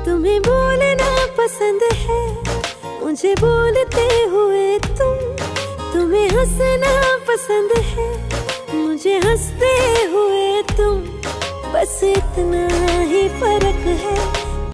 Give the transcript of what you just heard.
तुम्हें बोलना पसंद है, मुझे बोलते हुए तुम्हें हंसना पसंद है, मुझे हंसते हुए तुम। बस इतना ही फर्क है,